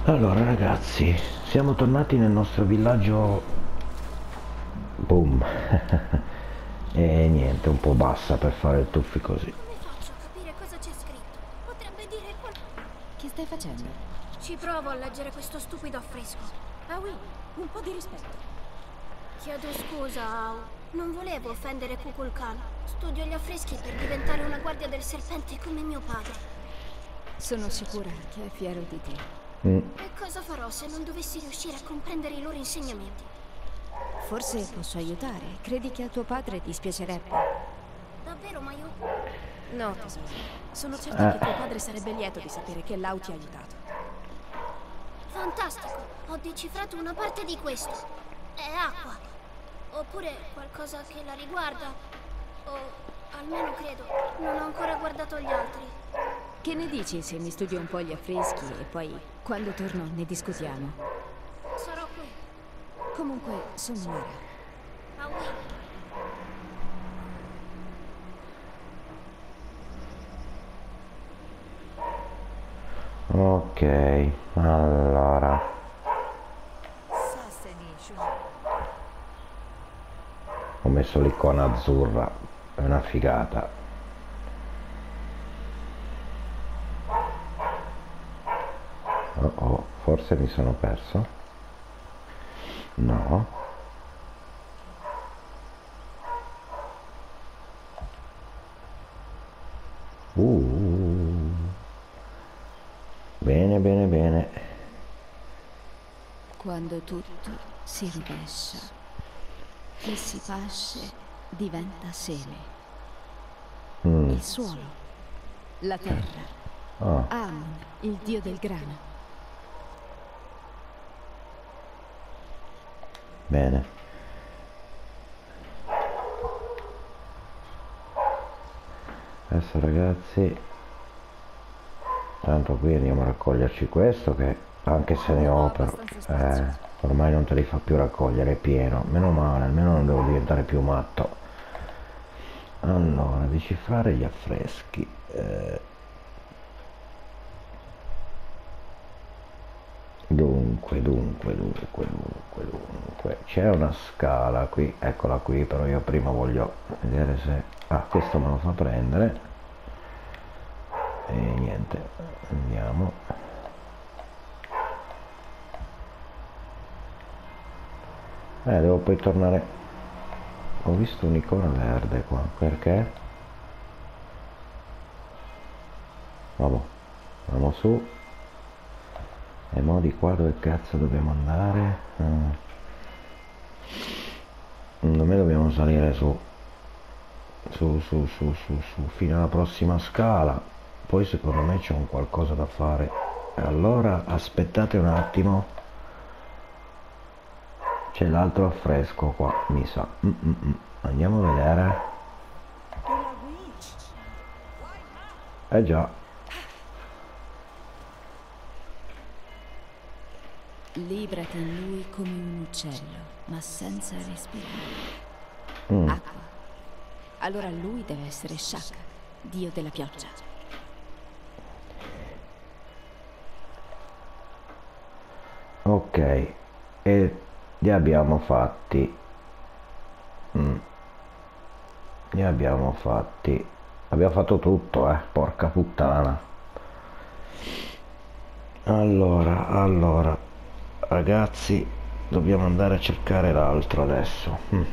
Allora ragazzi, siamo tornati nel nostro villaggio. Boom. E niente, un po' bassa per fare il tuffi così. Come faccio a capire cosa c'è scritto? Potrebbe dire Che stai facendo? Ci provo a leggere questo stupido affresco. Ah oui, un po' di rispetto. Chiedo scusa, Ao. Non volevo offendere Kukulkan. Studio gli affreschi per diventare una guardia del serpente come mio padre. Sono sicura che è fiero di te. E cosa farò se non dovessi riuscire a comprendere i loro insegnamenti? Forse posso aiutare. Credi che a tuo padre dispiacerebbe? Davvero, ma io... No, tesoro. Sono certa che tuo padre sarebbe lieto di sapere che Lau ti ha aiutato. Fantastico! Ho decifrato una parte di questo. È acqua. Oppure qualcosa che la riguarda. O almeno credo. Non ho ancora guardato gli altri. Che ne dici se mi studio un po' gli affreschi e poi, quando torno, ne discutiamo? Sarò qui. Comunque, sono Lara. Aui. Ok, allora. Ho messo l'icona azzurra, è una figata. Oh, forse mi sono perso. No. Bene, bene, bene. Quando tutto si rovescia, chi si pasce diventa seme. Il suolo, la terra, Amon, il dio del grano. Bene. Adesso ragazzi, tanto qui andiamo a raccoglierci questo che anche se ne ho però ormai non te li fa più raccogliere, è pieno, meno male, almeno non devo diventare più matto. Allora, decifrare gli affreschi. Dunque, c'è una scala qui, eccola qui, però io prima voglio vedere se... Ah, questo me lo fa prendere. E niente, andiamo. Devo poi tornare. Ho visto un'icona verde qua, perché? Vabbè, andiamo su. E mo di qua dove cazzo dobbiamo andare? Secondo me dobbiamo salire su fino alla prossima scala. Poi secondo me c'è un qualcosa da fare. Allora aspettate un attimo, c'è l'altro affresco qua, mi sa. Andiamo a vedere. Già. Librati in lui come un uccello, ma senza respirare. Acqua. Allora lui deve essere Shaka, dio della pioggia. Ok, e li abbiamo fatti. Li abbiamo fatti. Abbiamo fatto tutto, porca puttana. Allora, ragazzi, dobbiamo andare a cercare l'altro adesso.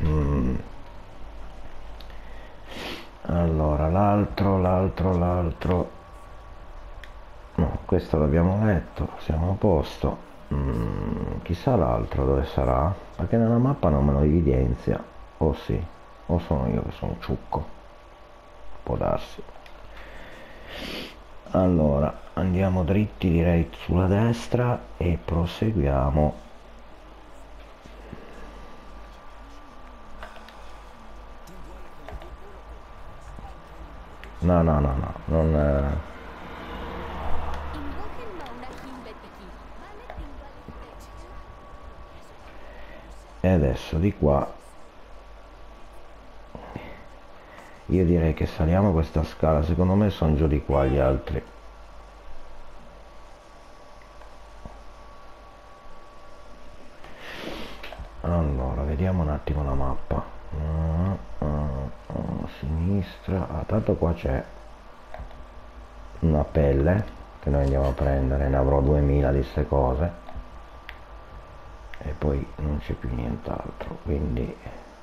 Allora, l'altro. No, questo l'abbiamo letto, siamo a posto. Chissà l'altro dove sarà, perché nella mappa non me lo evidenzia. O sì, o sono io che sono ciucco. Può darsi. Allora, andiamo dritti direi sulla destra e proseguiamo. No, non... E adesso di qua io direi che saliamo questa scala, secondo me sono giù di qua gli altri. Allora, vediamo un attimo la mappa. A sinistra. Ah, tanto qua c'è una pelle che noi andiamo a prendere, ne avrò 2000 di ste cose e poi non c'è più nient'altro, quindi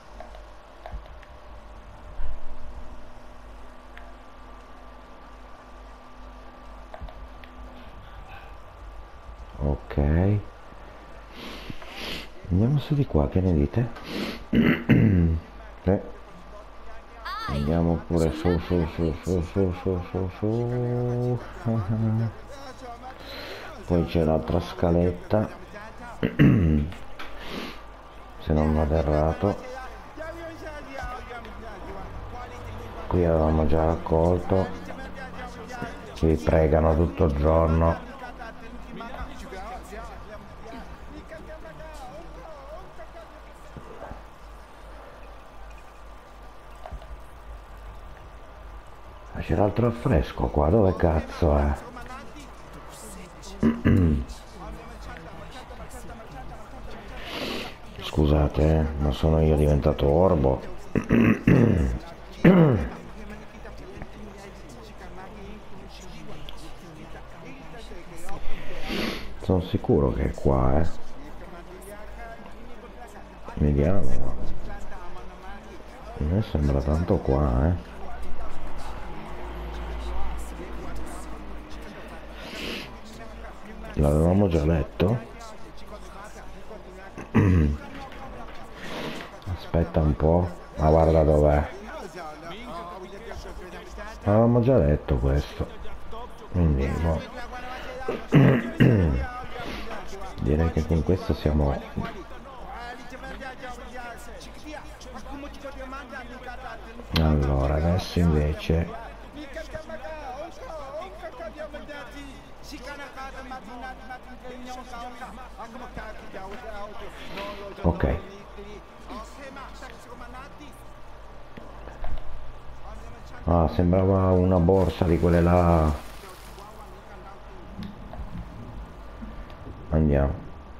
ok, andiamo su di qua, che ne dite? Andiamo pure su su su su su su su su. Poi c'è l'altra scaletta se non vado errato. Qui avevamo già raccolto, ci pregano tutto il giorno. C'era altro affresco qua, dove cazzo è? Scusate, ma sono io diventato orbo? Sono sicuro che è qua, Vediamo. A me sembra tanto qua, L'avevamo già letto? Aspetta un po', ma guarda dov'è. Avevamo già letto questo, quindi no. Direi che con questo siamo. Allora adesso invece ok, ah, sembrava una borsa di quelle là. Andiamo,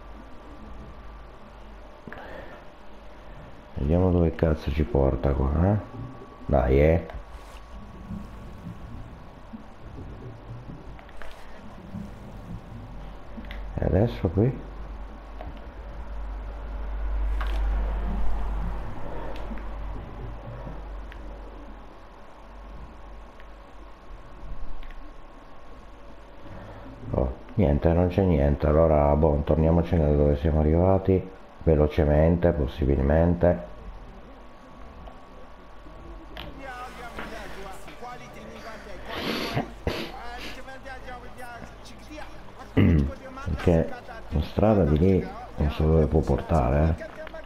vediamo dove cazzo ci porta qua, dai, E adesso qui niente, non c'è niente. Allora boh, torniamocene da dove siamo arrivati velocemente, possibilmente. Perché la strada di lì non so dove può portare,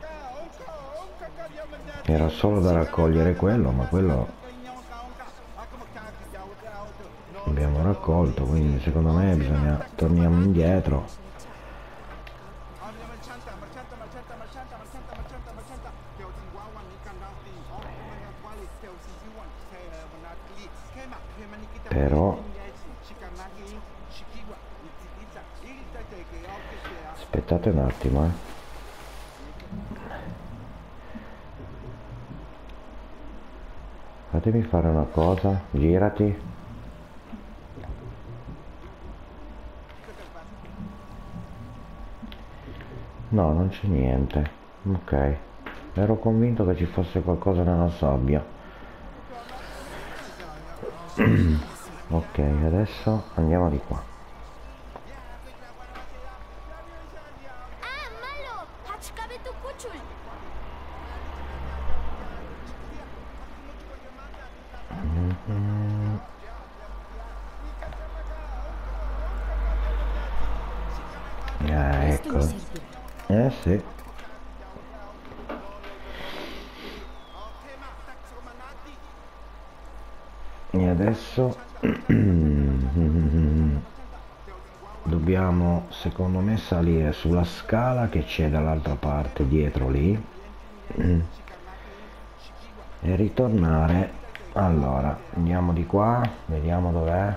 Era solo da raccogliere quello, ma quello abbiamo raccolto, quindi secondo me bisogna torniamo indietro. Però aspettate un attimo, fatemi fare una cosa, girati. No, non c'è niente. Ok, ero convinto che ci fosse qualcosa nella sabbia. Ok, adesso andiamo di qua. Ecco. Sì. E adesso dobbiamo, secondo me, salire sulla scala che c'è dall'altra parte, dietro lì, e ritornare. Allora, andiamo di qua, vediamo dov'è.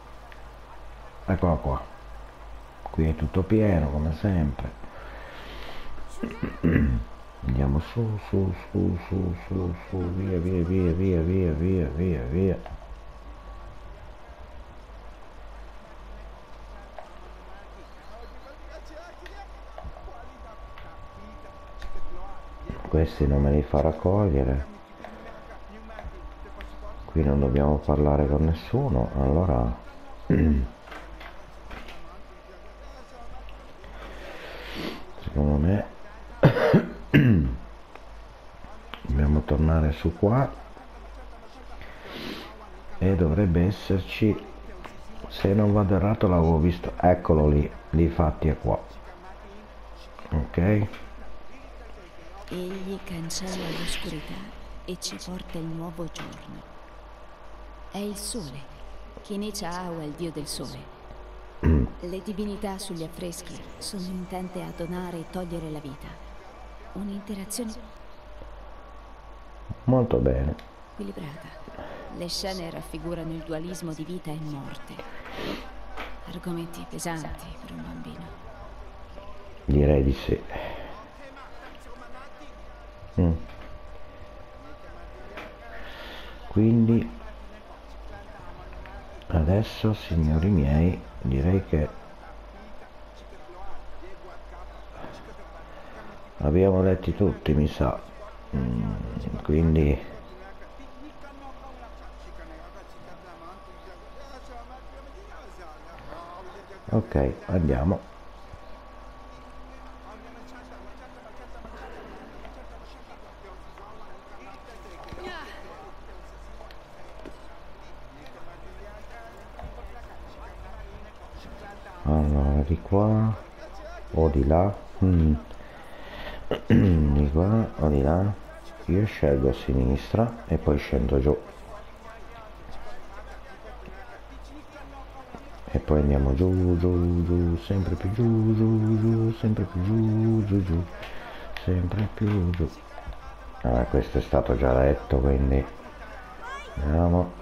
Eccola qua. Qui è tutto pieno come sempre. Andiamo su, su, su, su, su, su, via, via, via, via, via, via, via, via. Questi non me li fa raccogliere. Qui non dobbiamo parlare con nessuno, allora secondo me dobbiamo tornare su qua e dovrebbe esserci, se non vado errato l'avevo visto, eccolo lì, difatti è qua, ok? Egli cancella l'oscurità e ci porta il nuovo giorno. È il sole. Kinichao è il dio del sole. Le divinità sugli affreschi sono intente a donare e togliere la vita. Un'interazione Molto bene. equilibrata. Le scene raffigurano il dualismo di vita e morte. Argomenti pesanti per un bambino. Direi di sì. Quindi adesso, signori miei, direi che abbiamo letti tutti, mi sa. Quindi ok, andiamo. Allora, di qua o di là? Di qua o di là? Io scelgo a sinistra e poi scendo giù. E poi andiamo giù, giù, giù, sempre più giù, giù, giù, sempre più giù, giù, giù, sempre più giù. Allora, questo è stato già letto, quindi andiamo.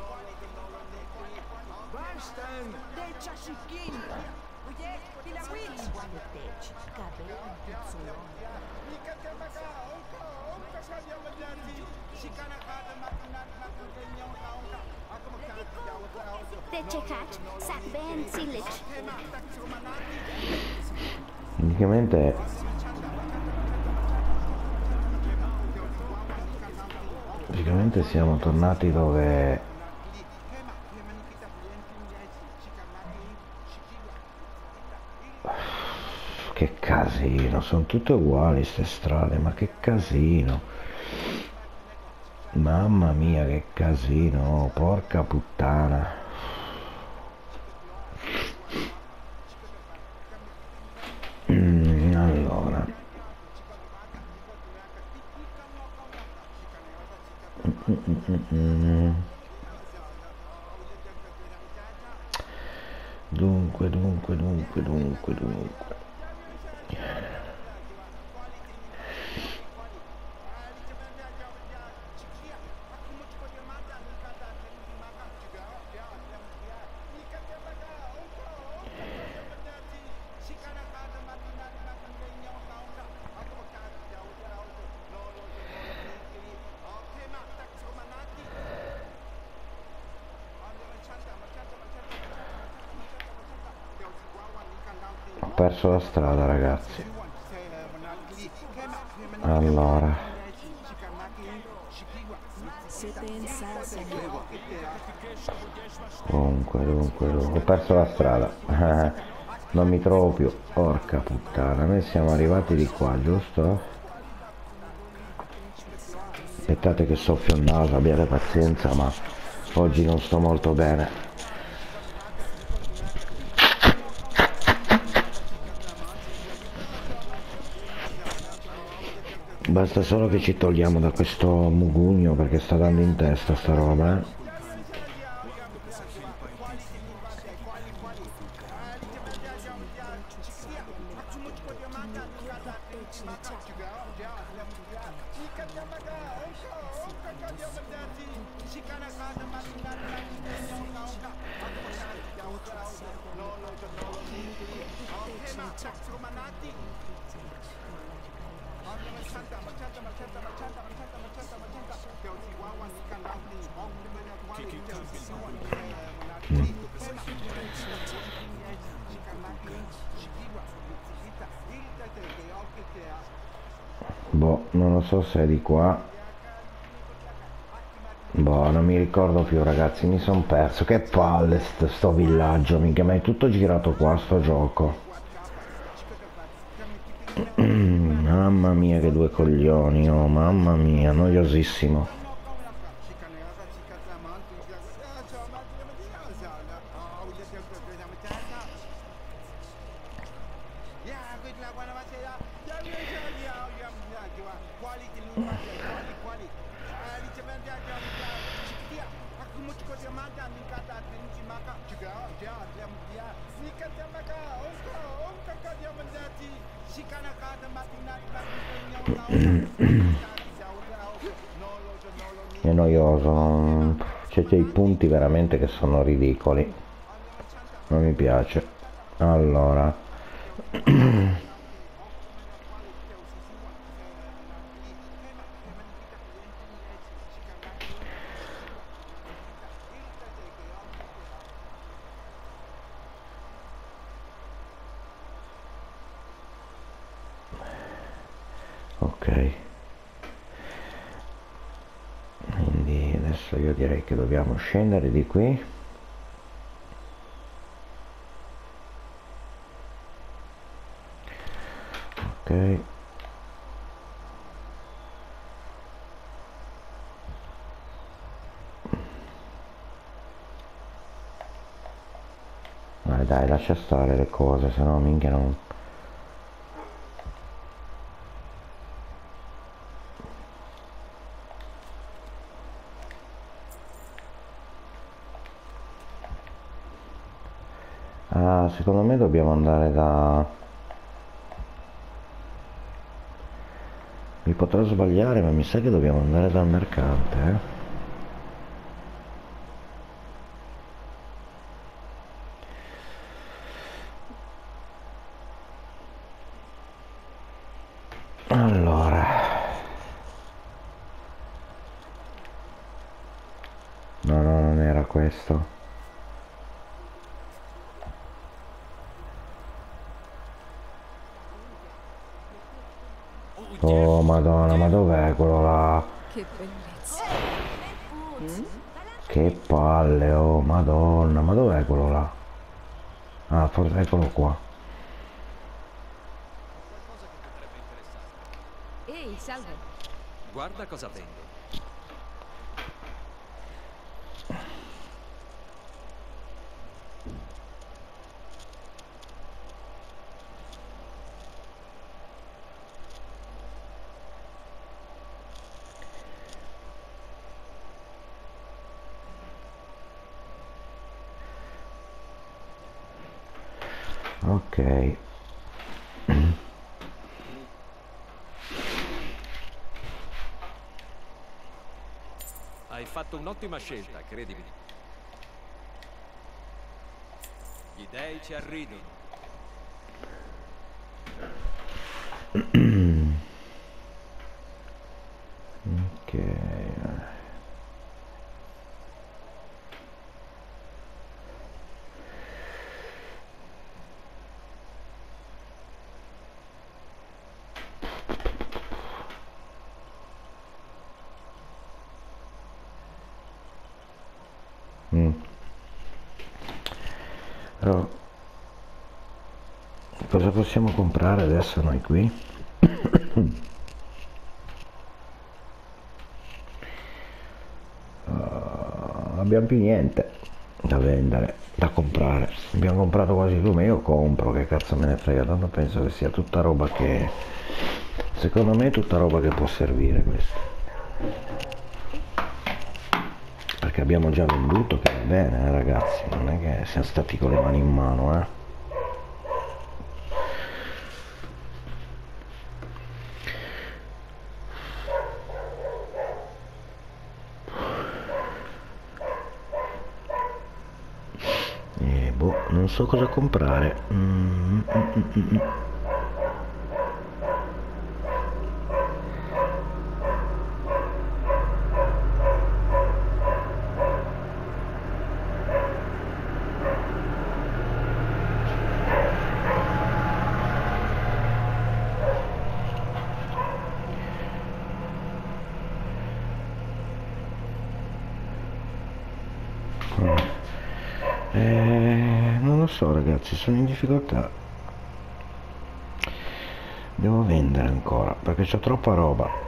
Praticamente siamo tornati dove che casino, sono tutte uguali ste strade, ma che casino, mamma mia che casino, porca puttana. Allora dunque ho perso la strada, ragazzi. Allora dunque ho perso la strada. Non mi trovo più, porca puttana. Noi siamo arrivati di qua, giusto? Aspettate che soffio il naso, abbiate pazienza, ma oggi non sto molto bene. Basta solo che ci togliamo da questo mugugno, perché sta dando in testa sta roba, eh. Boh, non lo so se è di qua. Boh, non mi ricordo più, ragazzi, mi son perso. Che palle sto villaggio, minchia, ma è tutto girato qua sto gioco. Mamma mia che due coglioni, oh mamma mia, noiosissimo. È noioso, c'è dei punti veramente che sono ridicoli, non mi piace. Allora ok, quindi adesso io direi che dobbiamo scendere di qui. Ok, dai, lascia stare le cose, se no minchia non... Ah, secondo me dobbiamo andare da... Mi potrò sbagliare, ma mi sa che dobbiamo andare dal mercante, eh? Allora, no, non era questo. Oh madonna, ma dov'è quello là? Che bellezza. Che palle, oh madonna, ma dov'è quello là? Ah, forse eccolo qua. Ehi, salve. Guarda cosa vendo. Ok. Hai fatto un'ottima scelta, credimi. Gli dei ci arridono. Ok. Però, cosa possiamo comprare adesso noi qui? Abbiamo più niente da vendere, da comprare. Abbiamo comprato quasi tutto, ma io compro, che cazzo me ne frega, tanto penso che sia tutta roba che... Secondo me è tutta roba che può servire questa. Perché abbiamo già venduto, che va bene, ragazzi, non è che siamo stati con le mani in mano, eh. Boh, non so cosa comprare. so ragazzi, sono in difficoltà. Devo vendere ancora perché c'ho troppa roba.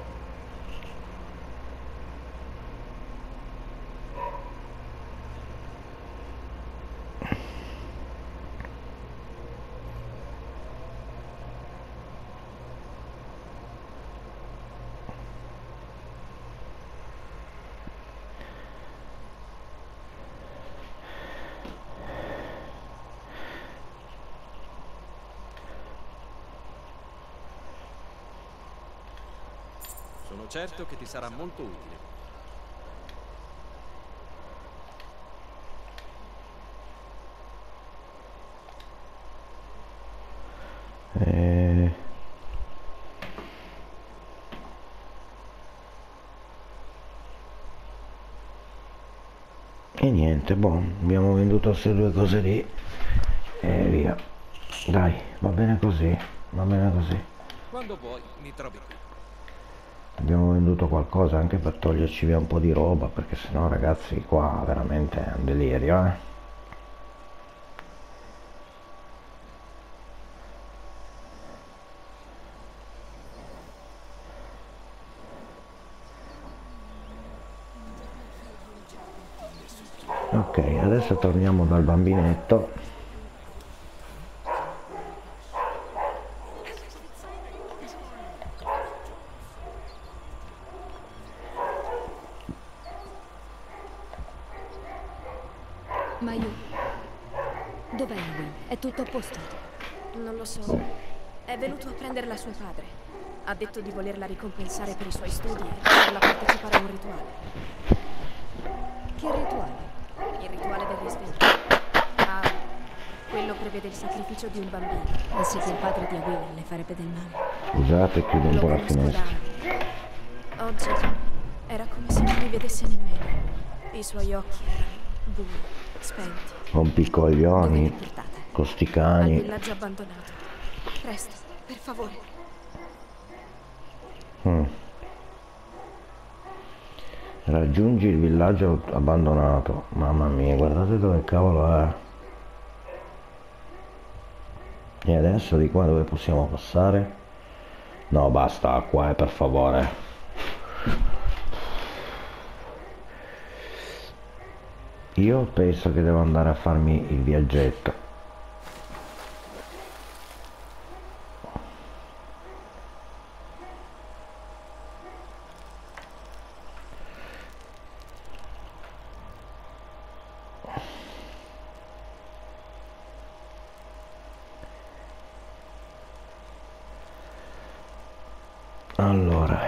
Sono certo che ti sarà molto utile. E niente, boh, abbiamo venduto queste due cose lì e via. Dai, va bene così, va bene così. Quando vuoi, mi trovi qui. Abbiamo venduto qualcosa anche per toglierci via un po' di roba, perché sennò ragazzi qua veramente è un delirio, eh. Ok, adesso torniamo dal bambinetto. Mayu, dov'è Will? È tutto a posto? Non lo so. È venuto a prenderla suo padre. Ha detto di volerla ricompensare per i suoi studi e farla partecipare a un rituale. Che rituale? Il rituale del risveglio. Ah, quello prevede il sacrificio di un bambino. Pensi che il padre di Will le farebbe del male? Scusate, chiudo un Lo po' la conosco finestra. da... Oggi era come se non mi vedesse nemmeno. I suoi occhi erano bui, spenti. Rompicoglioni, Dove l'hai portata? con sti Al cani. villaggio abbandonato. Presto, per favore. Raggiungi il villaggio abbandonato. Mamma mia, guardate dove cavolo è. E adesso di qua dove possiamo passare? No, basta acqua, per favore. Io penso che devo andare a farmi il viaggetto. Allora,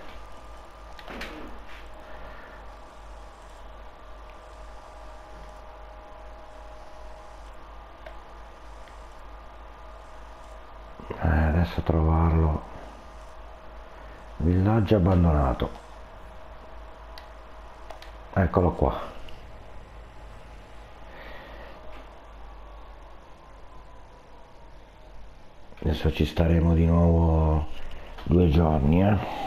adesso trovarlo. Villaggio abbandonato. Eccolo qua. Adesso ci staremo di nuovo 2 giorni,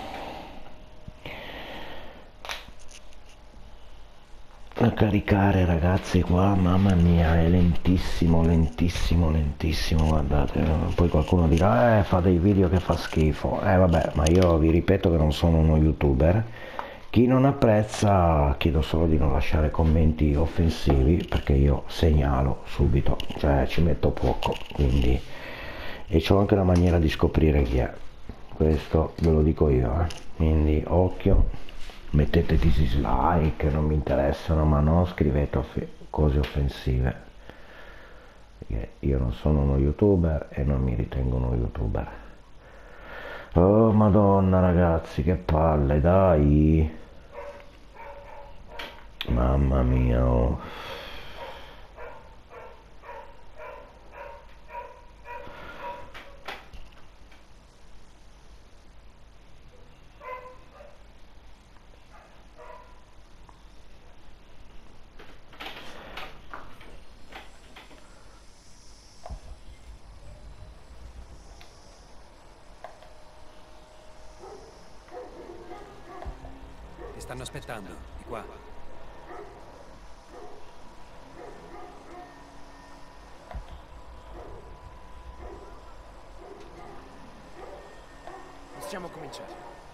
a caricare ragazzi qua, mamma mia, è lentissimo, lentissimo, lentissimo, guardate. Poi qualcuno dirà, fa dei video che fa schifo. Vabbè, ma io vi ripeto che non sono uno youtuber. Chi non apprezza chiedo solo di non lasciare commenti offensivi, perché io segnalo subito, cioè ci metto poco, quindi, e c'ho anche la maniera di scoprire chi è, questo ve lo dico io, quindi occhio. Mettete dislike, non mi interessano, ma non scrivete cose offensive, perché io non sono uno youtuber e non mi ritengo uno youtuber. Oh madonna ragazzi, che palle, dai, mamma mia, oh. Ti stanno aspettando, di qua. Possiamo cominciare.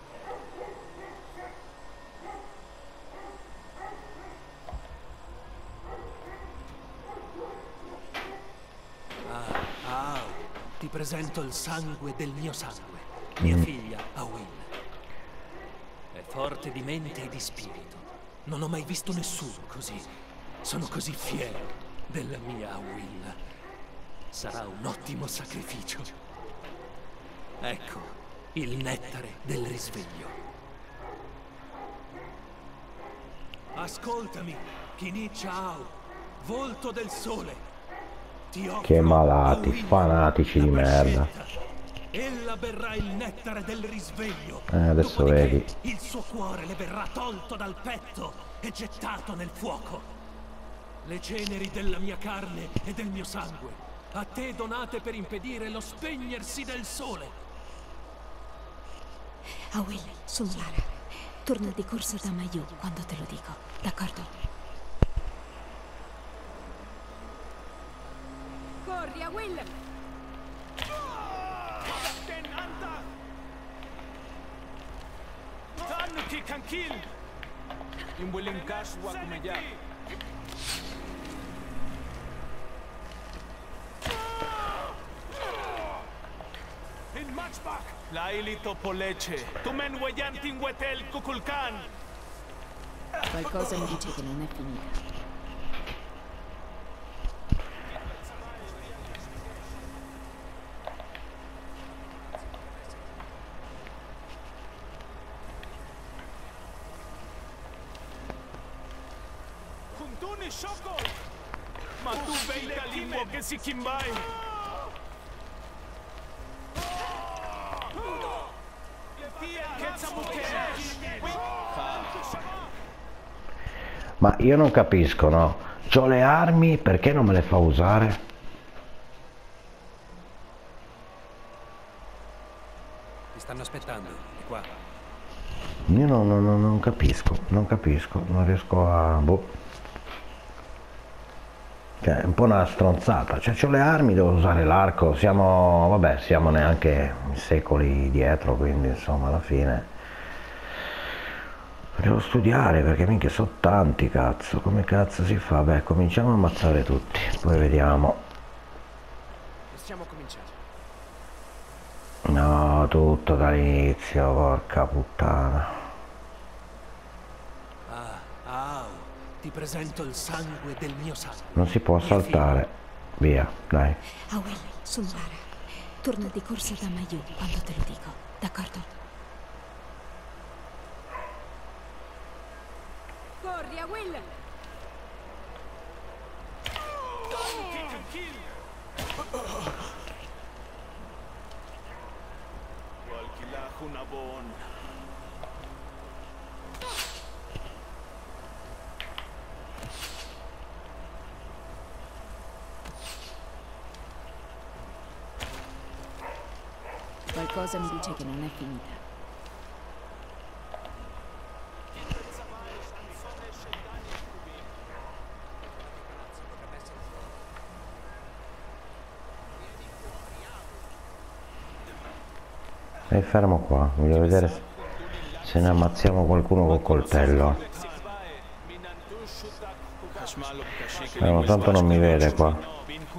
Ti presento il sangue del mio sangue, mia figlia, Awil. È forte di mente e di spirito. Non ho mai visto nessuno così. Sono così fiero della mia Awil. Sarà un ottimo sacrificio. Ecco, il nettare del risveglio. Ascoltami, Kini Chao, volto del sole. Che malati, fanatici di merda. Ella berrà il nettare del risveglio. Adesso vedi. Il suo cuore le verrà tolto dal petto e gettato nel fuoco. Le ceneri della mia carne e del mio sangue, a te donate per impedire lo spegnersi del sole. Awil, sono Lara. Torna di corsa da Mayu quando te lo dico, d'accordo? Corri, Awil! Tanuki Kankil! In Willinkash Wakumeya. In Matchback! Laili Topoleche! Tumen Wayantin Wetel Kukulkan! Qualcosa mi dice che non è finita. Kuntuni Shoko! Ma tu vei la lingua che si kimbai! Ma io non capisco, no? C'ho le armi, perché non me le fa usare? Ti stanno aspettando, è qua. Io non capisco, non riesco a... boh. Cioè, è un po' una stronzata. Cioè, c'ho le armi, devo usare l'arco. Siamo, vabbè, siamo neanche secoli dietro, quindi insomma, alla fine... Devo studiare, perché minchia sono tanti, cazzo. Come cazzo si fa? Beh, cominciamo a ammazzare tutti, poi vediamo. Possiamo cominciare. No, tutto dall'inizio, porca puttana. Ti presento il sangue del mio sangue. Non si può saltare. Via, dai. Awil, sono Lara. Torna di corsa da Mayu quando te lo dico, d'accordo? Corri, Awil! Qualcosa mi dice che non è finita. E fermo qua, voglio vedere se ne ammazziamo qualcuno col coltello. Ma tanto non mi vede qua.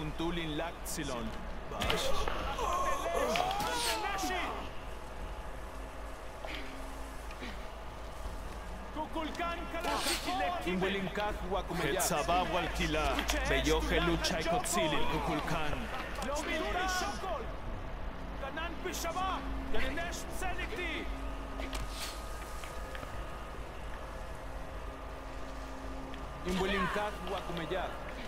In Willinkak Wakumeya. Sabah Walkila. Beyoje Lucha y Kotzili Kukulkan. Lomiduri Shokol. Kanan Pishaba. Ganesh Tsenikti. In Willinkak Wakumeya.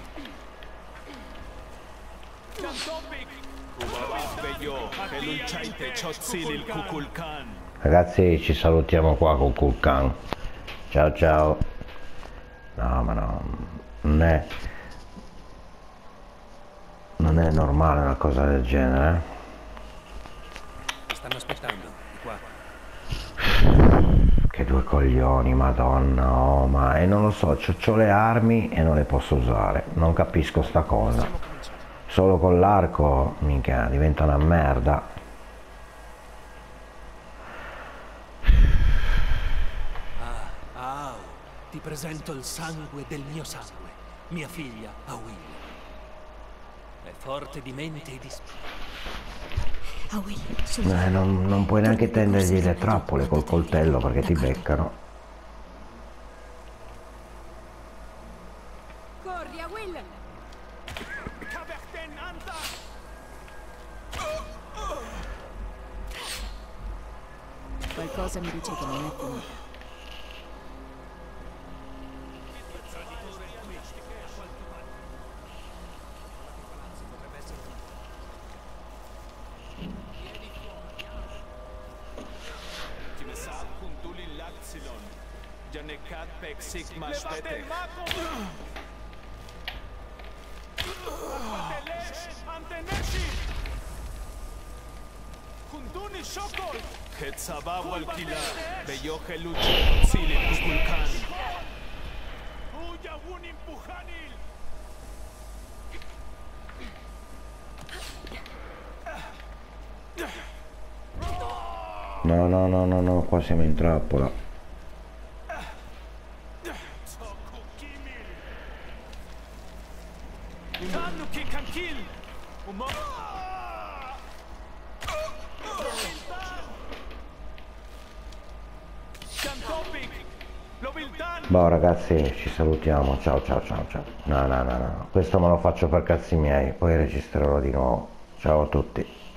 Kantopik. Kubaba Beyo. Lucha y Techotzili Kukulkan. Ragazzi, ci salutiamo qua con Kulkan. Ciao ciao. No, ma no, non è normale una cosa del genere. Ti stanno aspettando, è qua. Che due coglioni, madonna, oh, ma... E non lo so, c'ho le armi e non le posso usare. Non capisco sta cosa. Solo con l'arco, minchia, diventa una merda. Ti presento il sangue del mio sangue, mia figlia, Awil. È forte di mente e di spirito. Awil, non puoi neanche tendergli le trappole col coltello perché ti beccano. Corri, Awil! Caberten Anta! qualcosa mi dice che non è finita. Levate il mago! Antenessi! Kunduni Shokol! Ketzabahu al-Kila, Beyoje Lucho, Silil Kukulkan. Uya Wunim Pujanil! No, qua siamo in trappola. Boh ragazzi, ci salutiamo, ciao. No, questo me lo faccio per cazzi miei, poi registrerò di nuovo. Ciao a tutti.